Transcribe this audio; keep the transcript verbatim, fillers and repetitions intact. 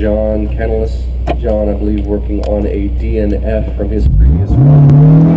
John Kennellis. John, I believe, working on a D N F from his previous run.